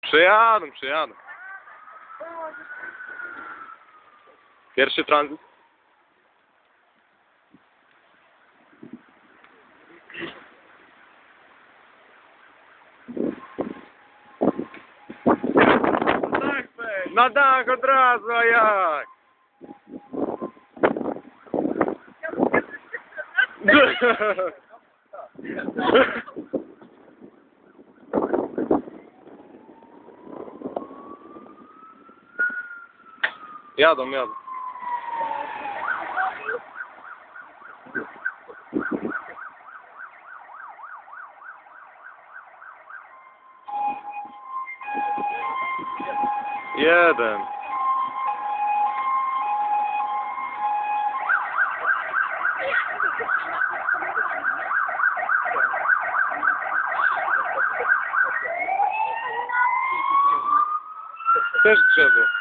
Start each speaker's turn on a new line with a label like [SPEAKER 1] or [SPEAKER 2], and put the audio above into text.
[SPEAKER 1] Przyjadą, przyjadą. Pierwszy tranzyt. Na dach od razu, a jak? Jadą, jadą. Jeden. Też drzewo.